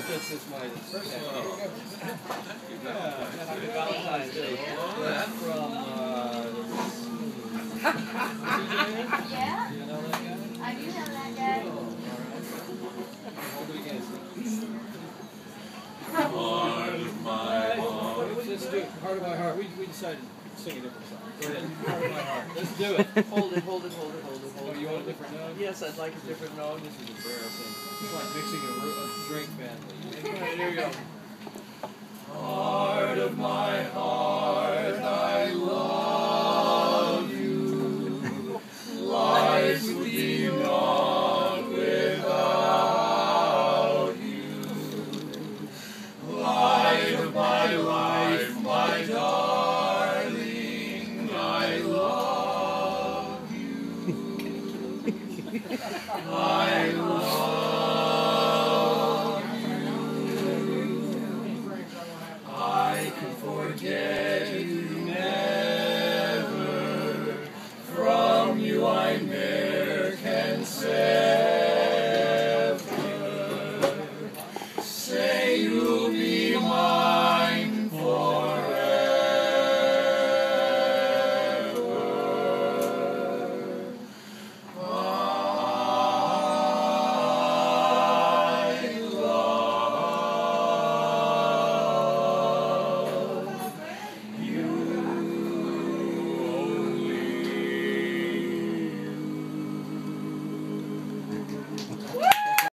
fits this Midas. Yeah, happy Valentine's Day. That's from, Yeah? do you know that guy? I do know that guy. Oh, alright. Hold it against it. Heart of my heart. Let's do it. Heart of my heart. We decided to sing a different song. Go ahead. Heart of my heart. Let's do it. Hold it. Oh, You want a different note? Yes, I'd like a different note. This is embarrassing. It's like mixing a drink family. Okay, here we go. Heart of my heart, I love you. Life would be naught without you. Light of my life, my darling, I love you. I love I can forget you never. From you I ne'er can say.